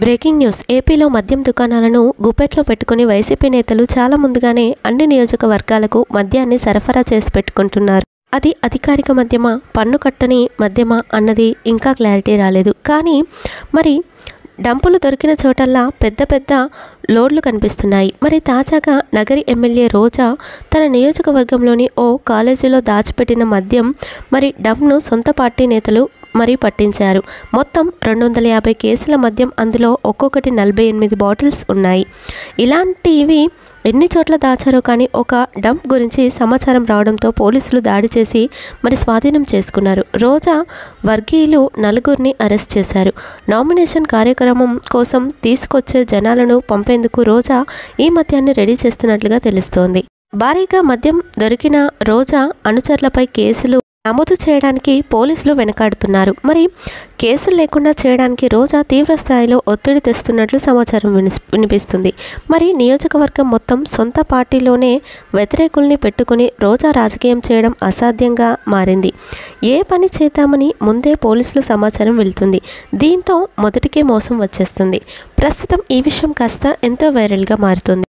Breaking news. ఏపీలో మద్యం దుకాణాలను గుప్పెట్లో పెట్టుకుని వైసీపీ నేతలు చాలా ముందుగానే అన్ని నియోజకవర్గాలకు మద్యాన్ని సరఫరా చేసి పెట్టుకుంటున్నారు. అది అధికారిక మద్యమా, పన్ను కట్టని మద్యమా అన్నది ఇంకా క్లారిటీ రాలేదు. కానీ మరి డంపులు దొరికిన చోటల్లా పెద్ద పెద్ద లోడ్లు కనిపిస్తున్నాయి. మరి తాజాగా నగరి ఎమ్మెల్యే రోజా తన నియోజకవర్గంలోని ఓ కాలేజీలో దాచిపెట్టిన మద్యం మరి డంప్ను సొంత పార్టీ నేతలు పట్టించారు. మొత్తం 250 కేసుల మద్యం, అందులో ఒక్కొక్కటి 48 బాటిల్స్ ఉన్నాయి. ఇలాంటివి ఎన్ని చోట్ల దాచారో కానీ ఒక డంప్ గురించి సమాచారం రావడంతో పోలీసులు దాడి చేసి మరి స్వాధీనం చేసుకున్నారు. రోజా వర్గీయులు 4గురిని అరెస్ట్ చేశారు. నామినేషన్ కార్యక్రమం కోసం తీసుకొచ్చే జనాలను పంపేందుకు రోజా ఈ మద్యాన్ని రెడీ చేస్తున్నట్లుగా తెలుస్తోంది. భారీగా మద్యం దొరికిన రోజా అనుచరులపై కేసులు నమోదు చేయడానికి పోలీసులు వెనకాడుతున్నారు. మరి కేసులు లేకుండా చేయడానికి రోజా తీవ్ర స్థాయిలో ఒత్తిడి తెస్తున్నట్లు సమాచారం వినిపిస్తుంది. మరి నియోజకవర్గం మొత్తం సొంత పార్టీలోనే వ్యతిరేకుల్ని పెట్టుకుని రోజా రాజకీయం చేయడం అసాధ్యంగా మారింది. ఏ పని చేద్దామని ముందే పోలీసులు సమాచారం వెళ్తుంది. దీంతో మొదటికే మోసం వచ్చేస్తుంది. ప్రస్తుతం ఈ విషయం కాస్త ఎంతో వైరల్గా మారుతుంది.